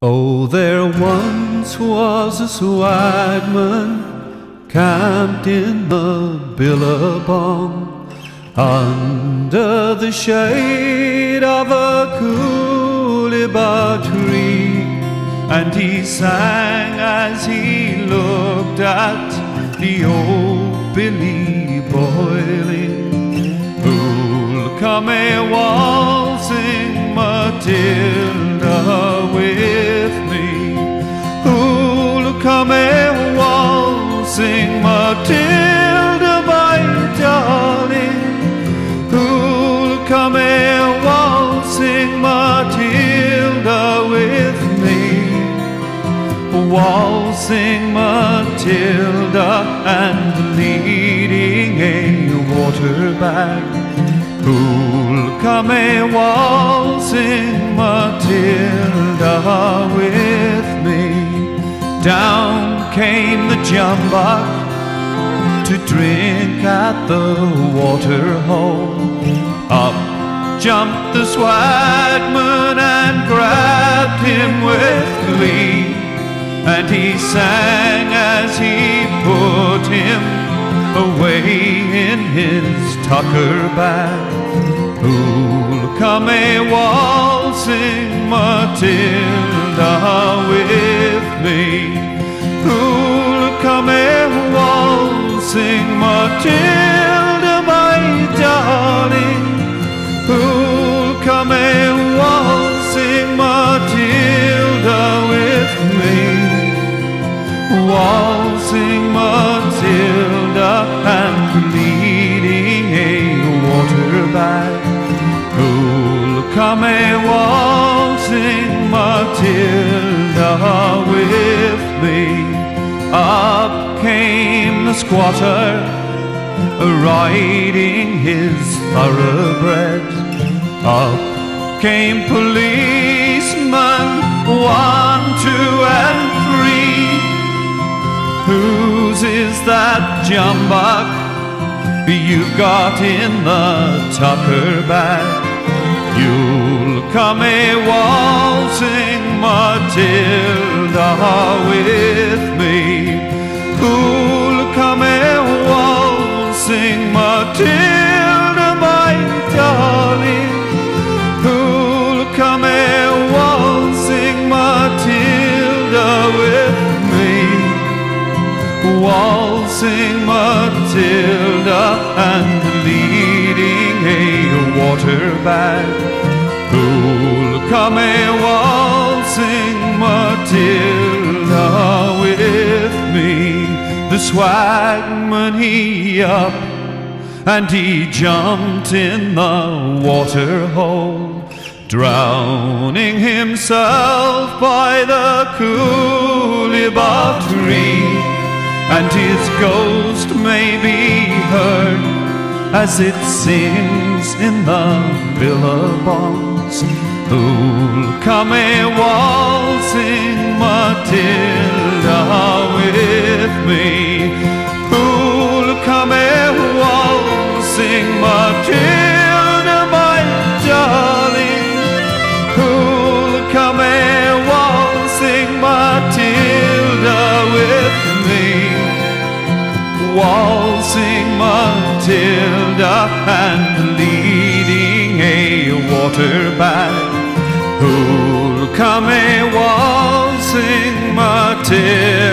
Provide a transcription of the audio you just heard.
Oh, there once was a swagman camped in the billabong under the shade of a coolibah tree, and he sang as he looked at the old billy boiling. Who'll come a-waltzing Matilda with me? Who'll come a-waltzing Matilda, my darling? Who'll come a-waltzing Matilda with me? Waltzing Matilda and leading a water bag. Who'll come a-waltzing Matilda with me? Down came the jumbuck to drink at the water hole. Up jumped the swagman and grabbed him with glee, and he sang as he put him away in his tucker bag. Who'll come a-waltzing Matilda with me? Who'll come a-waltzing Matilda, my darling? Who'll come a-waltzing Matilda with me? Waltzing Matilda and leading a water bag. Who'll come a-waltzing Matilda with me? Up came the squatter, riding his thoroughbred. Up came policemen, 1, 2, and 3. Whose is that jumbuck you've got in the tucker bag? You'll come a-waltzing Matilda with me? Who'll come a-waltzing Matilda, my darling? Who'll come a-waltzing Matilda with me? Waltzing Matilda and leading a water bag. Who'll come a-waltzing Matilda with me? The swagman, he up and he jumped in the water hole, drowning himself by the coolibah tree. And his ghost may be heard as it sings in the billabongs. Who'll come a-waltzing Matilda with me? Who'll come a-waltzing Matilda, my darling? Who'll come a-waltzing Matilda with me? Waltzing Matilda and leading a water bag. Who'll come a-waltzing Matilda